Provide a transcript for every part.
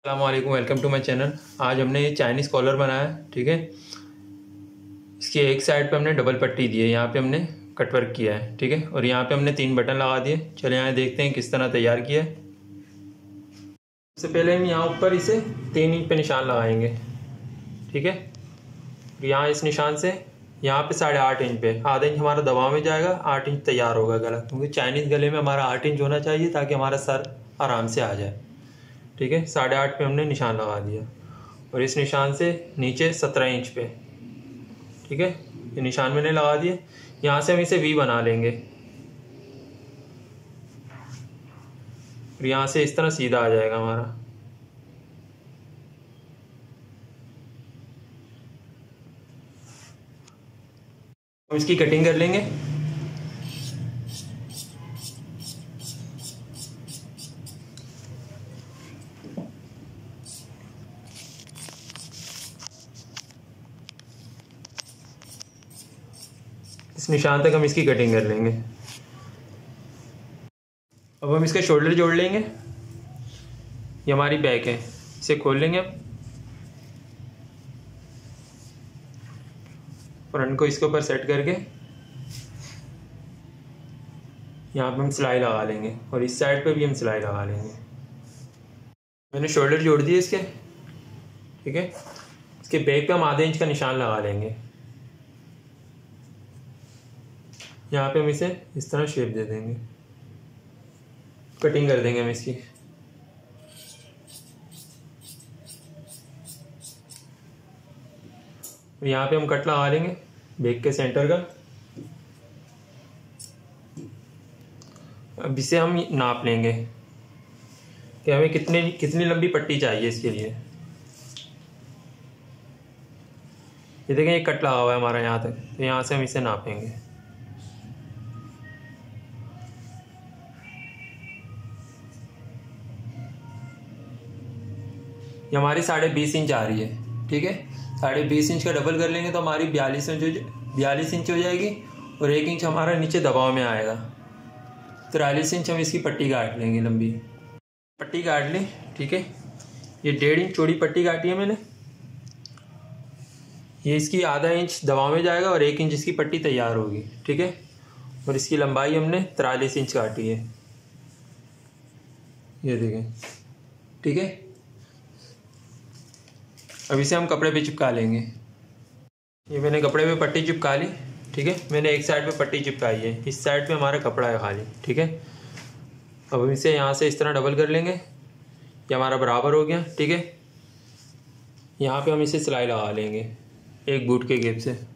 अस्सलामुअलैकुम, welcome to my channel. आज हमने ये चाइनीज़ कॉलर बनाया है। ठीक है, इसकी एक साइड पे हमने डबल पट्टी दी है, यहाँ पे हमने कटवर्क किया है। ठीक है, और यहाँ पे हमने 3 बटन लगा दिए। चलिए यहाँ देखते हैं किस तरह तैयार किया है। सबसे पहले हम यहाँ ऊपर इसे 3 इंच पे निशान लगाएंगे। ठीक है, यहाँ इस निशान से यहाँ पे 8.5 इंच पे, आधा इंच हमारा दबाव में जाएगा, 8 इंच तैयार होगा गला, क्योंकि चाइनीज़ गले में हमारा 8 इंच होना चाहिए ताकि हमारा सर आराम से आ जाए। ठीक है, 8.5 पे हमने निशान लगा दिया और इस निशान से नीचे 17 इंच पे। ठीक है, ये निशान मैंने लगा दिए। यहाँ से हम इसे वी बना लेंगे और यहाँ से इस तरह सीधा आ जाएगा हमारा। हम इसकी कटिंग कर लेंगे। इस निशान तक हम इसकी कटिंग कर लेंगे। अब हम इसके शोल्डर जोड़ लेंगे। ये हमारी बैक है, इसे खोल लेंगे। अब फ्रंट को इसके ऊपर सेट करके यहाँ पे हम सिलाई लगा लेंगे और इस साइड पे भी हम सिलाई लगा लेंगे। मैंने शोल्डर जोड़ दिए इसके। ठीक है, इसके बैक पे हम आधे इंच का निशान लगा लेंगे। यहाँ पे हम इसे इस तरह शेप दे देंगे, कटिंग कर देंगे हम इसकी। और यहाँ पे हम कट लगा लेंगे बैक के सेंटर का। अब इसे हम नाप लेंगे कि हमें कितनी लंबी पट्टी चाहिए इसके लिए। ये देखें, ये कट लगा हुआ है हमारा यहाँ तक, तो यहाँ से हम इसे नापेंगे। ये हमारी 20.5 इंच आ रही है। ठीक है, 20.5 इंच का डबल कर लेंगे तो हमारी 42 इंच हो जाएगी और 1 इंच हमारा नीचे दबाव में आएगा। 43 इंच हम इसकी पट्टी काट लेंगे, लंबी पट्टी काट ली। ठीक है, ये 1.5 इंच चौड़ी पट्टी काटी है मैंने। ये इसकी आधा इंच दबाव में जाएगा और 1 इंच इसकी पट्टी तैयार होगी। ठीक है, और इसकी लंबाई हमने 43 इंच काटी है, ये देखें। ठीक है, अब इसे हम कपड़े पे चिपका लेंगे। ये मैंने कपड़े पे पट्टी चिपका ली। ठीक है, मैंने एक साइड पे पट्टी चिपकाई है, इस साइड पे हमारा कपड़ा है खाली। ठीक है, अब हम इसे यहाँ से इस तरह डबल कर लेंगे। ये हमारा बराबर हो गया। ठीक है, यहाँ पे हम इसे सिलाई लगा लेंगे एक बूट के गेप से।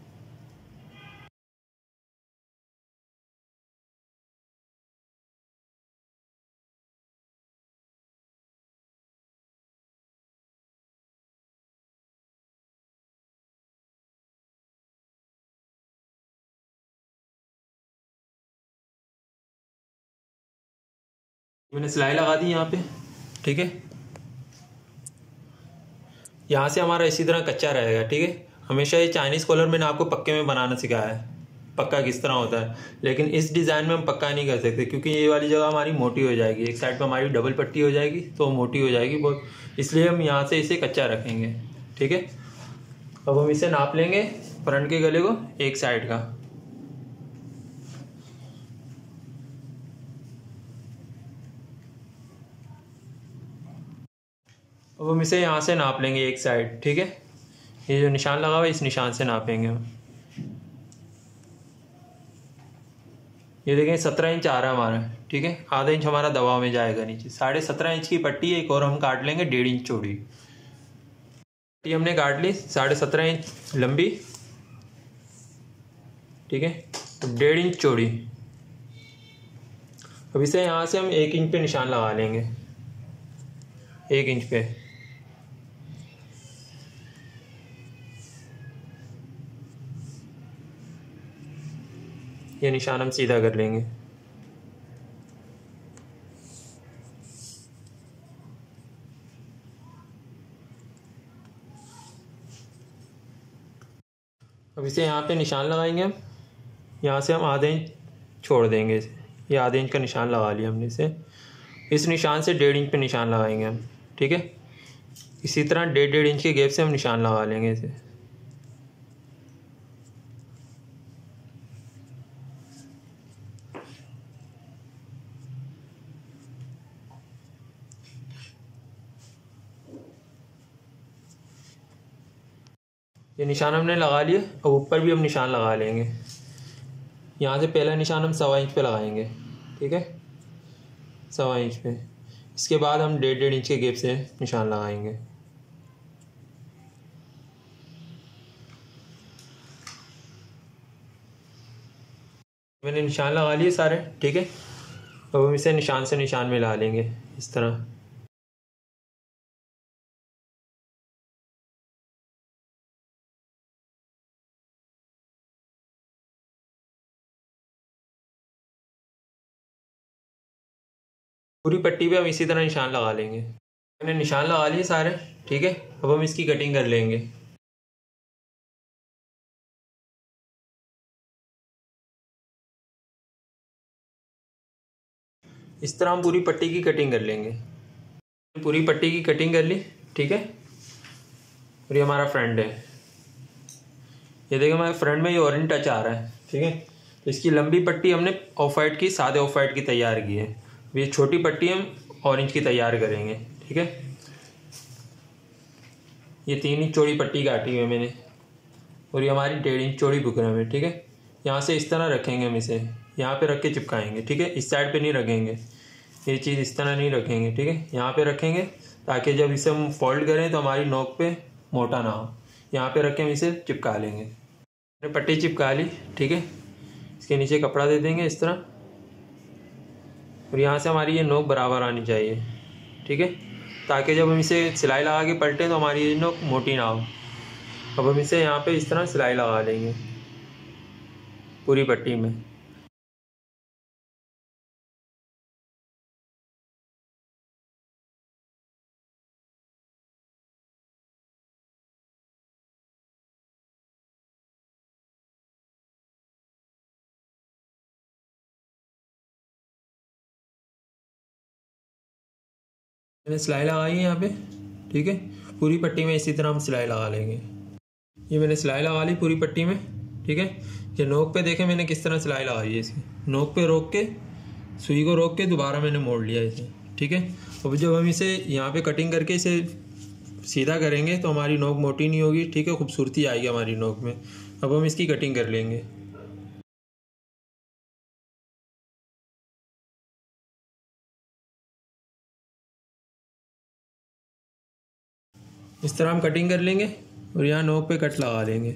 मैंने सिलाई लगा दी यहाँ पे। ठीक है, यहाँ से हमारा इसी तरह कच्चा रहेगा। ठीक है, हमेशा ये चाइनीज़ कॉलर मैंने आपको पक्के में बनाना सिखाया है, पक्का किस तरह होता है। लेकिन इस डिज़ाइन में हम पक्का नहीं कर सकते क्योंकि ये वाली जगह हमारी मोटी हो जाएगी, एक साइड पर हमारी डबल पट्टी हो जाएगी तो मोटी हो जाएगी बहुत, इसलिए हम यहाँ से इसे कच्चा रखेंगे। ठीक है, अब हम इसे नाप लेंगे फ्रंट के गले को एक साइड का। अब हम इसे यहाँ से नाप लेंगे एक साइड। ठीक है, ये जो निशान लगा हुआ है इस निशान से नापेंगे हम। ये देखें 17 इंच आ रहा है हमारा। ठीक है, आधा इंच हमारा दबाव में जाएगा नीचे। 17.5 इंच की पट्टी है, एक और हम काट लेंगे 1.5 इंच चौड़ी पट्टी हमने काट ली, 17.5 इंच लंबी। ठीक है, 1.5 इंच चौड़ी। अब इसे यहाँ से हम 1 इंच पे निशान लगा लेंगे, 1 इंच पे। ये निशान हम सीधा कर लेंगे। अब इसे यहाँ पे निशान लगाएंगे हम। यहाँ से हम आधे इंच छोड़ देंगे इसे। ये आधे इंच का निशान लगा लिया हमने इसे। इस निशान से 1.5 इंच पे निशान लगाएंगे हम। ठीक है, इसी तरह 1.5 इंच के गैप से हम निशान लगा लेंगे इसे। ये निशान हमने लगा लिए, और ऊपर भी हम निशान लगा लेंगे। यहाँ से पहला निशान हम 1.25 इंच पे लगाएंगे, ठीक है, 1.25 इंच पे। इसके बाद हम 1.5 इंच के गैप से निशान लगाएंगे। मैंने निशान लगा लिए सारे, ठीक है। अब हम इसे निशान से निशान मिला लेंगे इस तरह। पूरी पट्टी पे हम इसी तरह निशान लगा लेंगे। मैंने निशान लगा लिए सारे, ठीक है। अब हम इसकी कटिंग कर लेंगे। इस तरह हम पूरी पट्टी की कटिंग कर लेंगे। पूरी पट्टी की कटिंग कर ली, ठीक है। और ये हमारा फ्रंट है। ये देखो हमारे फ्रंट में ये ऑरेंज टच आ रहा है, ठीक है। तो इसकी लंबी पट्टी हमने ऑफ वाइट की, सादे ऑफ वाइट की तैयार की है। ये छोटी पट्टी हम ऑरेंज की तैयार करेंगे, ठीक है। ये 3 इंच चौड़ी पट्टी काटी है मैंने, और ये हमारी 1.5 इंच चौड़ी बुकरम है, ठीक है। यहाँ से इस तरह रखेंगे हम इसे, यहाँ पे रख के चिपकाएंगे, ठीक है। इस साइड पे नहीं रखेंगे, ये चीज़ इस तरह नहीं रखेंगे, ठीक है। यहाँ पे रखेंगे ताकि जब इसे हम फोल्ड करें तो हमारी नोक पे मोटा ना हो। यहाँ पे रख के हम इसे चिपका लेंगे। मैंने पट्टी चिपका ली, ठीक है। इसके नीचे कपड़ा दे देंगे इस तरह, और यहाँ से हमारी ये नोक बराबर आनी चाहिए, ठीक है, ताकि जब हम इसे सिलाई लगा के पलटें तो हमारी ये नोक मोटी ना हो। अब हम इसे यहाँ पे इस तरह सिलाई लगा लेंगे पूरी पट्टी में। मैंने सिलाई लगाई है यहाँ पे, ठीक है। पूरी पट्टी में इसी तरह हम सिलाई लगा लेंगे। ये मैंने सिलाई लगा ली पूरी पट्टी में, ठीक है। ये नोक पे देखें मैंने किस तरह सिलाई लगाई है इसकी। नोक पे रोक के, सुई को रोक के दोबारा मैंने मोड़ लिया इसे, ठीक है। अब जब हम इसे यहाँ पे कटिंग करके इसे सीधा करेंगे तो हमारी नोक मोटी नहीं होगी, ठीक है, खूबसूरती आएगी हमारी नोक में। अब हम इसकी कटिंग कर लेंगे। इस तरह हम कटिंग कर लेंगे, और यहाँ नोक पे कट लगा लेंगे।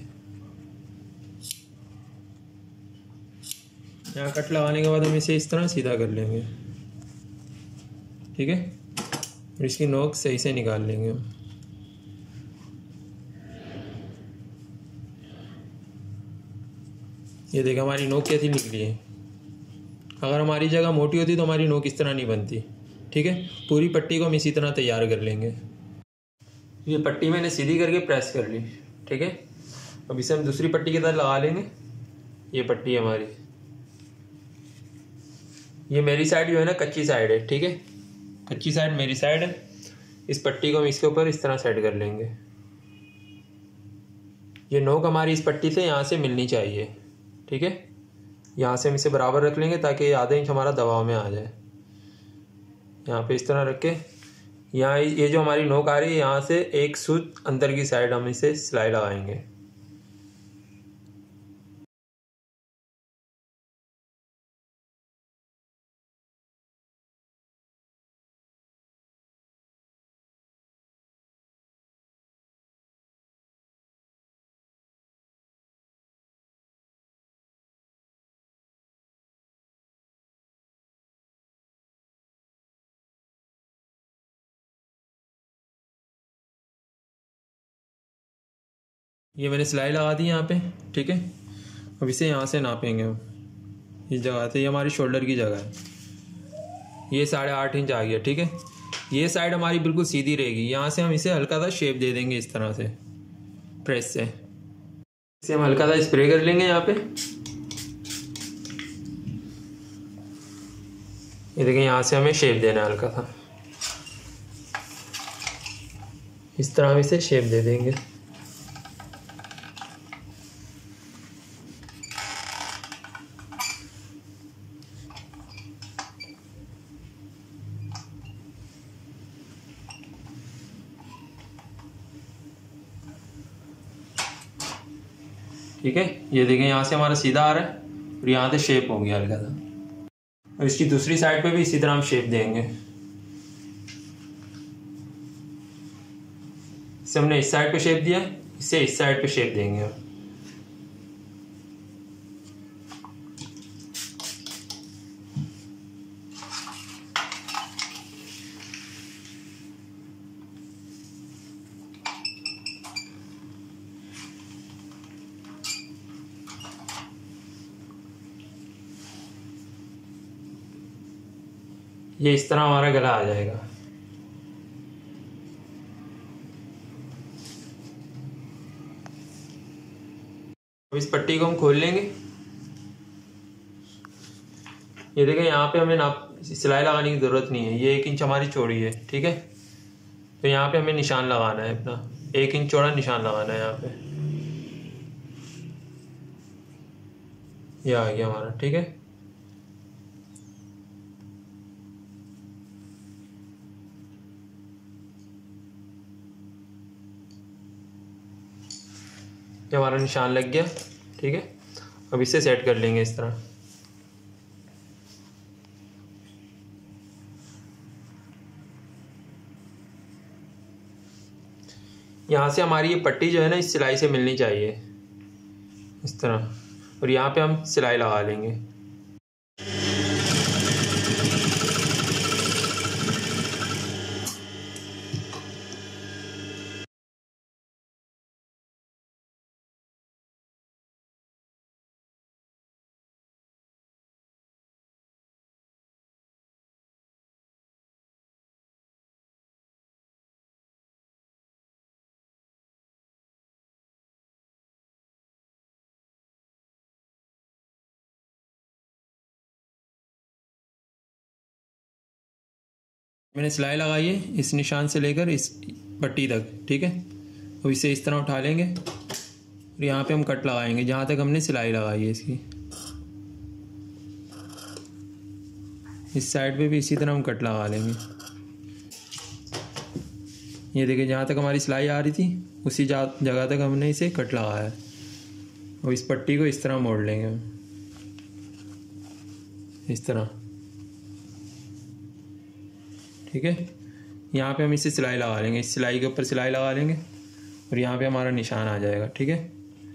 यहाँ कट लगाने के बाद हम इसे इस तरह सीधा कर लेंगे, ठीक है। और इसकी नोक सही से निकाल लेंगे हम। ये देखिए हमारी नोक कैसी निकली है। अगर हमारी जगह मोटी होती तो हमारी नोक इस तरह नहीं बनती, ठीक है। पूरी पट्टी को हम इसी तरह तैयार कर लेंगे। ये पट्टी मैंने सीधी करके प्रेस कर ली, ठीक है। अब इसे हम दूसरी पट्टी की तरह लगा लेंगे। ये पट्टी हमारी, ये मेरी साइड जो है ना कच्ची साइड है, ठीक है। कच्ची साइड मेरी साइड है। इस पट्टी को हम इसके ऊपर इस तरह सेट कर लेंगे। ये नोक हमारी इस पट्टी से यहाँ से मिलनी चाहिए, ठीक है। यहाँ से हम इसे बराबर रख लेंगे ताकि आधा इंच हमारा दबाव में आ जाए। यहाँ पे इस तरह रख के यहाँ ये जो हमारी नोक आ रही है यहाँ से एक सूत अंदर की साइड हम इसे सिलाई लगाएंगे। ये मैंने सिलाई लगा दी यहाँ पे, ठीक है। अब इसे यहाँ से नापेंगे हम। इस जगह से, ये हमारी शोल्डर की जगह है। ये 8.5 इंच आ गया, ठीक है। ये साइड हमारी बिल्कुल सीधी रहेगी। यहाँ से हम इसे हल्का सा शेप दे देंगे इस तरह से प्रेस से। इसे हम हल्का सा स्प्रे कर लेंगे यहाँ पे। ये देखिए यहाँ से हमें शेप देना है हल्का सा। इस तरह हम इसे शेप दे देंगे। ठीक है, ये देखें यहाँ से हमारा सीधा आ रहा है और यहाँ से शेप हो गया हल्का सा। और इसकी दूसरी साइड पे भी इसी तरह हम शेप देंगे। इसे हमने इस साइड पे शेप दिया, इसे इस साइड पे शेप देंगे। ये इस तरह हमारा गला आ जाएगा। अब इस पट्टी को हम खोल लेंगे। ये देखें, यहाँ पे हमें नाप सिलाई लगाने की ज़रूरत नहीं है, ये 1 इंच हमारी चौड़ी है। ठीक है, तो यहाँ पे हमें निशान लगाना है, अपना 1 इंच चौड़ा निशान लगाना है यहाँ पे। ये आ गया हमारा। ठीक है, ये हमारा निशान लग गया। ठीक है, अब इसे सेट कर लेंगे इस तरह। यहाँ से हमारी ये पट्टी जो है ना, इस सिलाई से मिलनी चाहिए इस तरह, और यहाँ पे हम सिलाई लगा लेंगे। मैंने सिलाई लगाई है इस निशान से लेकर इस पट्टी तक। ठीक है, तो इसे इस तरह उठा लेंगे और यहाँ पे हम कट लगाएंगे जहाँ तक हमने सिलाई लगाई है इसकी। इस साइड पे भी इसी तरह हम कट लगा लेंगे। ये देखिए, जहाँ तक हमारी सिलाई आ रही थी उसी जगह तक हमने इसे कट लगाया है। और इस पट्टी को इस तरह मोड़ लेंगे हम, इस तरह। ठीक है, यहाँ पे हम इसे सिलाई लगा लेंगे, इस सिलाई के ऊपर सिलाई लगा लेंगे और यहाँ पे हमारा निशान आ जाएगा। ठीक है,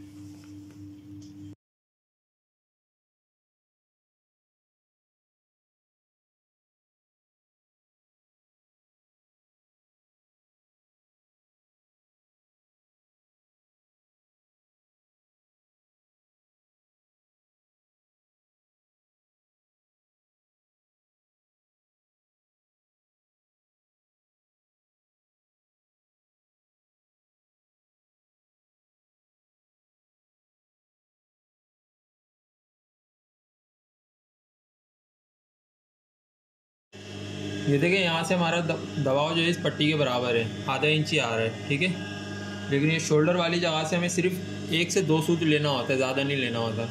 ये देखिए, यहाँ से हमारा दबाव जो है इस पट्टी के बराबर है, आधा इंच ही आ रहा है। ठीक है, लेकिन ये शोल्डर वाली जगह से हमें सिर्फ 1 से 2 सूत लेना होता है, ज़्यादा नहीं लेना होता।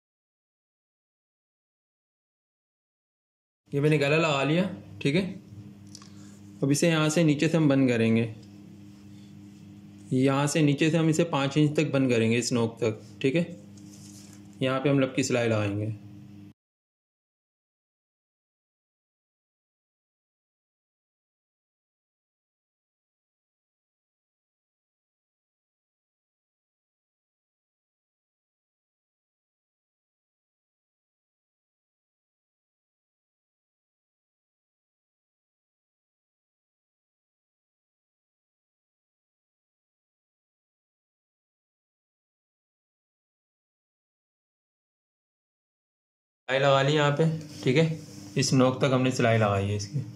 ये मैंने गला लगा लिया। ठीक है, अब इसे यहाँ से नीचे से हम बंद करेंगे, यहाँ से नीचे से हम इसे 5 इंच तक बंद करेंगे, इस नोक तक। ठीक है, यहाँ पे हम लब की सिलाई लगाएंगे। सिलाई लगा ली यहाँ पे। ठीक है, इस नोक तक हमने सिलाई लगाई है इसकी।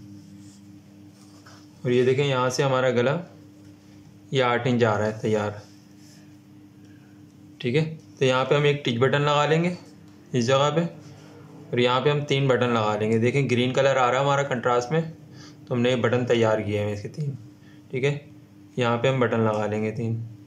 और ये देखें, यहाँ से हमारा गला ये 8 इंच आ रहा है तैयार। ठीक है, तो यहाँ पे हम एक टिच बटन लगा लेंगे इस जगह पे, और यहाँ पे हम 3 बटन लगा लेंगे। देखें ग्रीन कलर आ रहा है हमारा कंट्रास्ट में, तो हमने ये बटन तैयार किए हैं इसके 3। ठीक है, यहाँ पे हम बटन लगा लेंगे 3।